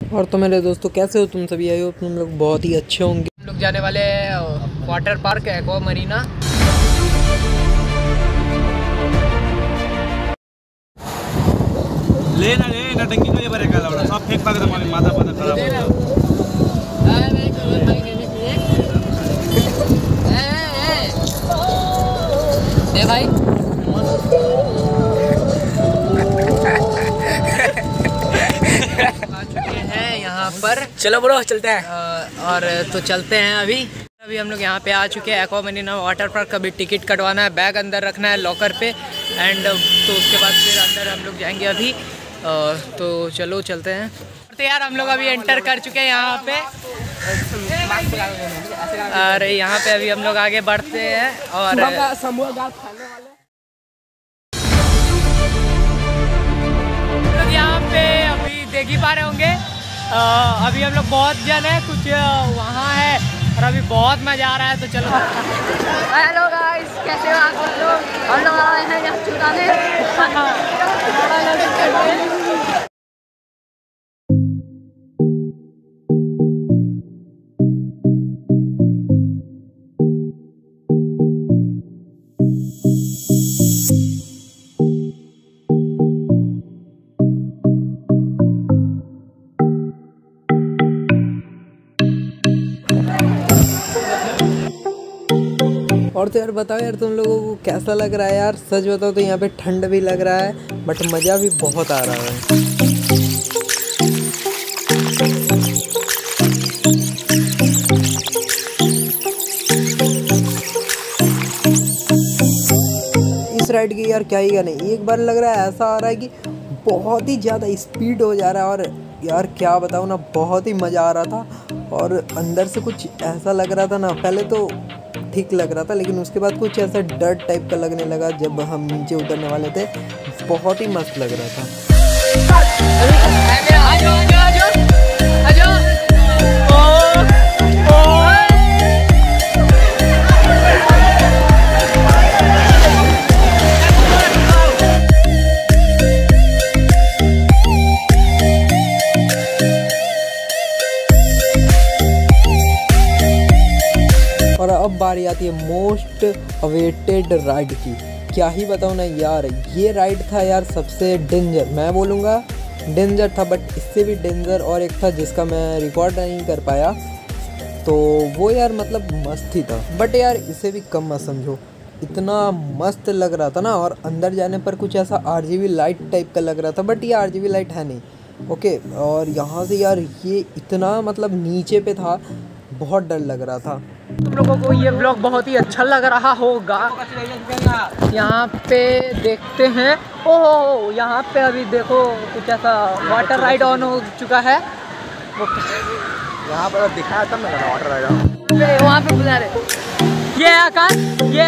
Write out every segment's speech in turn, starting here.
और तो मेरे दोस्तों कैसे हो तुम सभी? आई हो तुम लोग बहुत ही अच्छे होंगे। हम लोग जाने वाले वाटर पार्क एक्वा मरीना। लेना टंकी को ये बरे काला बड़ा सब फेंक पाके तुम्हारी माथा पता खराब हो ए भाई आ चुके हैं यहाँ पर। चलो ब्रो चलते हैं। और तो चलते हैं अभी हम लोग यहाँ पे आ चुके हैं एक्वा मरीना वाटर पार्क का। भी टिकट कटवाना है, बैग अंदर रखना है लॉकर पे एंड तो उसके बाद फिर अंदर हम लोग जाएंगे अभी। तो चलो चलते हैं। तो यार हम लोग अभी एंटर कर चुके हैं यहाँ पे और यहाँ पे अभी हम लोग आगे बढ़ते हैं। और यहाँ पे अभी देख ही पा रहे होंगे अभी हम लोग बहुत जन है, कुछ वहाँ है और अभी बहुत मजा आ रहा है। तो चलो हेलो गाइस, कैसे हो आप लोग? हम लोग आए हैं यहाँ चुराने। और तो यार बताओ यार तुम लोगों को कैसा लग रहा है यार? सच बताओ तो यहाँ पे ठंड भी लग रहा है बट मज़ा भी बहुत आ रहा है। इस राइड की यार क्या ही का नहीं, एक बार लग रहा है ऐसा आ रहा है कि बहुत ही ज़्यादा स्पीड हो जा रहा है। और यार क्या बताऊँ ना, बहुत ही मज़ा आ रहा था। और अंदर से कुछ ऐसा लग रहा था ना, पहले तो ठीक लग रहा था लेकिन उसके बाद कुछ ऐसा डर टाइप का लगने लगा जब हम नीचे उतरने वाले थे। बहुत ही मस्त लग रहा था। और अब बारी आती है मोस्ट अवेटेड राइड की। क्या ही बताऊँ ना यार, ये राइड था यार सबसे डेंजर, मैं बोलूँगा डेंजर था। बट इससे भी डेंजर और एक था जिसका मैं रिकॉर्ड नहीं कर पाया, तो वो यार मतलब मस्त ही था। बट यार इसे भी कम मत समझो, इतना मस्त लग रहा था ना। और अंदर जाने पर कुछ ऐसा RGB लाइट टाइप का लग रहा था, बट ये RGB लाइट है नहीं। ओके, और यहाँ से यार ये इतना मतलब नीचे पे था, बहुत डर लग रहा था। तुम लोगों को ये ब्लॉग बहुत ही अच्छा लग रहा होगा। यहाँ पे देखते हैं, ओह यहाँ पे अभी देखो कुछ ऐसा वाटर राइड ऑन हो चुका है। यहाँ पर दिखाया तब ना वाटर राइड वहाँ पे बुला रहे। ये आकाश, ये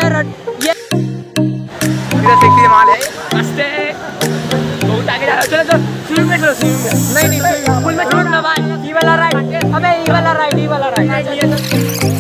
सेक्सी माल है। बहुत आगे जा रहा है। चलो स्विमिंग में चलो, स्विमिंग में नहीं फुल में छोड़ना भाई। ये वाला राइड हमें, ये वाला राइड